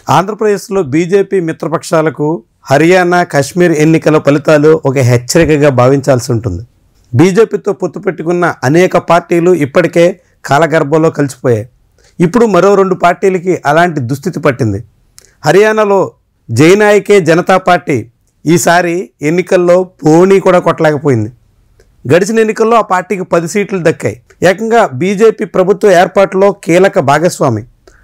ఆంధ్రప్రదేశ్లో బీజేపీ మిత్రపక్షాలకు హర్యానా, కశ్మీర్ ఎన్నికల ఫలితాలు ఒక హెచ్చరికగా భావించాల్సి ఉంటుంది. బీజేపీతో పొత్తు పెట్టుకున్న అనేక పార్టీలు ఇప్పటికే కాలగర్భంలో కలిసిపోయాయి. ఇప్పుడు మరో 2 పార్టీలకి అలాంటి దుస్థితి పట్టింది. హర్యానాలో జైనాయకే జనతా పార్టీ ఈసారి ఎన్నికల్లో పోనీ కూడా కొట్టలేకపోయింది. గడిచిన ఎన్నికల్లో ఆ పార్టీకి 10 సీట్లు దక్కాయి. ఏకంగా బీజేపీ ప్రభుత్వ ఏర్పాటులో కీలక భాగస్వామి.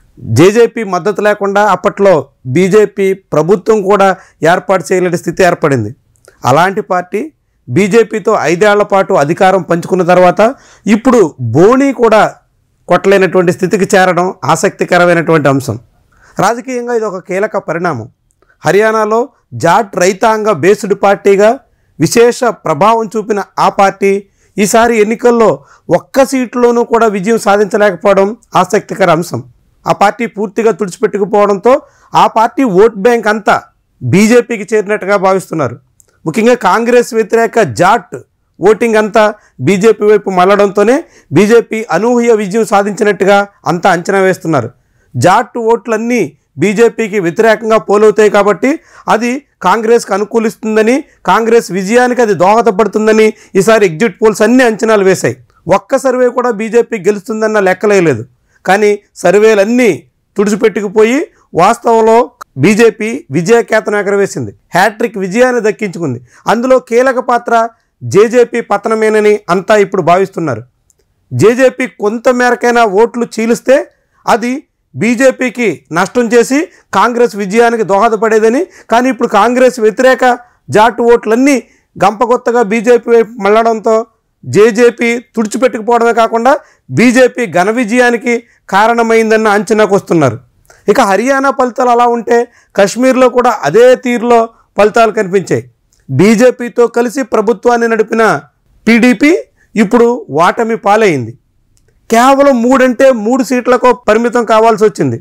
జేజేపీ మద్దతు లేకుండా అప్పట్లో బీజేపీ ప్రభుత్వం కూడా ఏర్పాటు చేయలేని స్థితి ఏర్పడింది. అలాంటి పార్టీ బీజేపీతో 5 ఏళ్ల పాటు అధికారం పంచుకున్న తర్వాత ఇప్పుడు బోణీ కూడా కొట్టలేనటువంటి స్థితికి చేరడం ఆసక్తికరమైనటువంటి అంశం. రాజకీయంగా ఇది ఒక కీలక పరిణామం. హర్యానాలో జాట్ రైతాంగ బేస్డ్ పార్టీగా విశేష ప్రభావం చూపిన ఆ పార్టీ ఈసారి ఎన్నికల్లో ఒక్క సీట్లోనూ కూడా విజయం సాధించలేకపోవడం ఆసక్తికర అంశం. ఆ పార్టీ పూర్తిగా తుడిచిపెట్టుకుపోవడంతో ఆ పార్టీ ఓట్ బ్యాంక్ అంతా బీజేపీకి చేరినట్టుగా భావిస్తున్నారు. ముఖ్యంగా కాంగ్రెస్ వ్యతిరేక జాట్ ఓటింగ్ అంతా బీజేపీ వైపు మళ్ళడంతోనే బీజేపీ అనూహ్య విజయం సాధించినట్టుగా అంతా అంచనా వేస్తున్నారు. జాట్ ఓట్లన్నీ బీజేపీకి వ్యతిరేకంగా పోలవుతాయి కాబట్టి అది కాంగ్రెస్కి అనుకూలిస్తుందని, కాంగ్రెస్ విజయానికి అది దోహదపడుతుందని ఈసారి ఎగ్జిట్ పోల్స్ అన్ని అంచనాలు వేశాయి. ఒక్క సర్వే కూడా బీజేపీ గెలుస్తుందన్న లెక్కలేదు. కానీ సర్వేలన్నీ తుడిచిపెట్టుకుపోయి వాస్తవంలో బీజేపీ విజయకేతనం ఎగరవేసింది. హ్యాట్రిక్ విజయాన్ని దక్కించుకుంది. అందులో కీలక పాత్ర జేజేపీ పతనమేనని అంతా ఇప్పుడు భావిస్తున్నారు. జేజేపీ కొంత మేరకైనా ఓట్లు చీలిస్తే అది బీజేపీకి నష్టం చేసి కాంగ్రెస్ విజయానికి దోహదపడేదని, కానీ ఇప్పుడు కాంగ్రెస్ వ్యతిరేక జాటు ఓట్లన్నీ గంపగొత్తగా బీజేపీ వైపు మళ్ళడంతో జేజేపీ తుడిచిపెట్టుకుపోవడమే కాకుండా బీజేపీ ఘన విజయానికి కారణమైందన్న అంచనాకు వస్తున్నారు. ఇక హర్యానా ఫలితాలు అలా ఉంటే కశ్మీర్లో కూడా అదే తీరులో ఫలితాలు కనిపించాయి. బీజేపీతో కలిసి ప్రభుత్వాన్ని నడిపిన టీడీపీ ఇప్పుడు ఓటమి పాలైంది. కేవలం 3 సీట్లకు పరిమితం కావాల్సి వచ్చింది.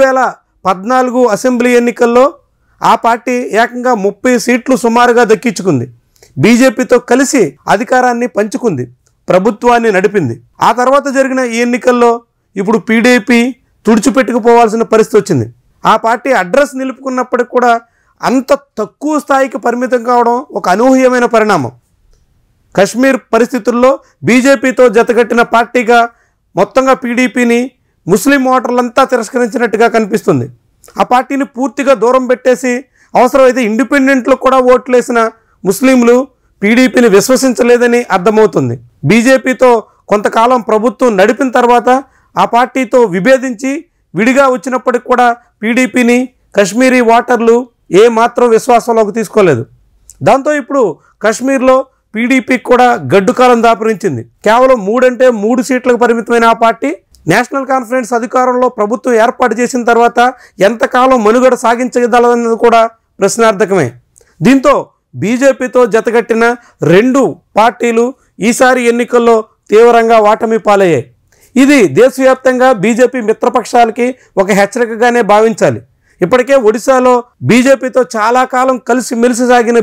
2014 అసెంబ్లీ ఎన్నికల్లో ఆ పార్టీ ఏకంగా 30 సీట్లు సుమారుగా దక్కించుకుంది. బీజేపీతో కలిసి అధికారాన్ని పంచుకుంది, ప్రభుత్వాన్ని నడిపింది. ఆ తర్వాత జరిగిన ఈ ఎన్నికల్లో ఇప్పుడు టీడీపీ తుడిచిపెట్టుకుపోవాల్సిన పరిస్థితి వచ్చింది. ఆ పార్టీ అడ్రస్ నిలుపుకున్నప్పటికి కూడా అంత తక్కువ స్థాయికి పరిమితం కావడం ఒక అనూహ్యమైన పరిణామం. కశ్మీర్ పరిస్థితుల్లో బీజేపీతో జతగట్టిన పార్టీగా మొత్తంగా టీడీపీని ముస్లిం ఓటర్లంతా తిరస్కరించినట్టుగా కనిపిస్తుంది. ఆ పార్టీని పూర్తిగా దూరం పెట్టేసి అవసరమైతే ఇండిపెండెంట్లు కూడా ఓట్లేసిన ముస్లింలు టీడీపీని విశ్వసించలేదని అర్థమవుతుంది. బీజేపీతో కొంతకాలం ప్రభుత్వం నడిపిన తర్వాత ఆ పార్టీతో విభేదించి విడిగా వచ్చినప్పటికి కూడా టీడీపీని కశ్మీరీ ఓటర్లు ఏమాత్రం విశ్వాసంలోకి తీసుకోలేదు. దాంతో ఇప్పుడు కశ్మీర్లో టీడీపీకి కూడా గడ్డుకాలం దాపురించింది. కేవలం 3 సీట్లకు పరిమితమైన ఆ పార్టీ నేషనల్ కాన్ఫరెన్స్ అధికారంలో ప్రభుత్వం ఏర్పాటు చేసిన తర్వాత ఎంతకాలం మనుగడ సాగించగలదన్నది కూడా ప్రశ్నార్థకమే. దీంతో బీజేపీతో జతగట్టిన 2 పార్టీలు ఈసారి ఎన్నికల్లో తీవ్రంగా ఓటమి పాలయ్యాయి. ఇది దేశవ్యాప్తంగా బీజేపీ మిత్రపక్షాలకి ఒక హెచ్చరికగానే భావించాలి. ఇప్పటికే ఒడిశాలో బీజేపీతో చాలా కాలం కలిసి మెలిసి సాగిన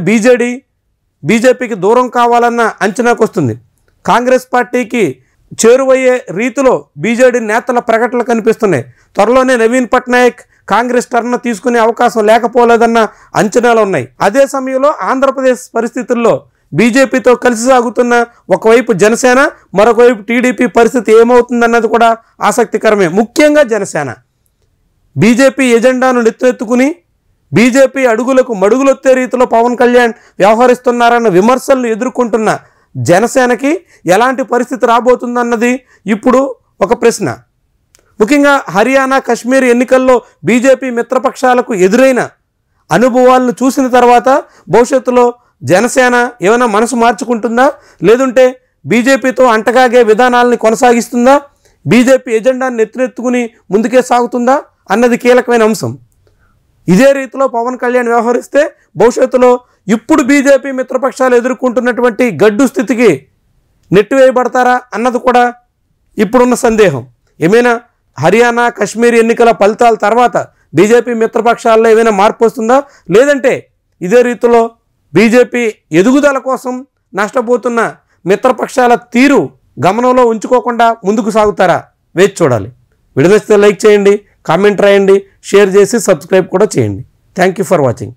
బీజేపీకి దూరం కావాలన్న అంచనాకు వస్తుంది. కాంగ్రెస్ పార్టీకి చేరువయ్యే రీతిలో బీజేడీ నేతల ప్రకటనలు కనిపిస్తున్నాయి. త్వరలోనే నవీన్ పట్నాయక్ కాంగ్రెస్ టర్న్ తీసుకునే అవకాశం లేకపోలేదన్న అంచనాలు ఉన్నాయి. అదే సమయంలో ఆంధ్రప్రదేశ్ పరిస్థితుల్లో బీజేపీతో కలిసి సాగుతున్న ఒకవైపు జనసేన, మరొకవైపు టీడీపీ పరిస్థితి ఏమవుతుందన్నది కూడా ఆసక్తికరమే. ముఖ్యంగా జనసేన బీజేపీ ఎజెండాను నెత్తెత్తుకుని బీజేపీ అడుగులకు మడుగులొత్తే రీతిలో పవన్ కళ్యాణ్ వ్యవహరిస్తున్నారన్న విమర్శలను ఎదుర్కొంటున్న జనసేనకి ఎలాంటి పరిస్థితి రాబోతుందన్నది ఇప్పుడు ఒక ప్రశ్న. ముఖ్యంగా హర్యానా, కశ్మీర్ ఎన్నికల్లో బీజేపీ మిత్రపక్షాలకు ఎదురైన అనుభవాలను చూసిన తర్వాత భవిష్యత్తులో జనసేన ఏమైనా మనసు మార్చుకుంటుందా, లేదంటే బీజేపీతో అంటగాగే విధానాలని కొనసాగిస్తుందా, బీజేపీ ఎజెండాన్ని నెత్తినెత్తుకుని ముందుకే సాగుతుందా అన్నది కీలకమైన అంశం. ఇదే రీతిలో పవన్ కళ్యాణ్ వ్యవహరిస్తే భవిష్యత్తులో ఇప్పుడు బీజేపీ మిత్రపక్షాలు ఎదుర్కొంటున్నటువంటి గడ్డు స్థితికి నెట్టివేయబడతారా అన్నది కూడా ఇప్పుడున్న సందేహం. ఏమైనా హర్యానా, కశ్మీర్ ఎన్నికల ఫలితాల తర్వాత బీజేపీ మిత్రపక్షాల్లో ఏమైనా మార్పు వస్తుందా, లేదంటే ఇదే రీతిలో బీజేపీ ఎదుగుదల కోసం నష్టపోతున్న మిత్రపక్షాల తీరు గమనంలో ఉంచుకోకుండా ముందుకు సాగుతారా? వేచి చూడాలి. వీడియో నచ్చితే లైక్ చేయండి, కామెంట్ రాయండి, షేర్ చేసి సబ్స్క్రైబ్ కూడా చేయండి. Thank you for watching.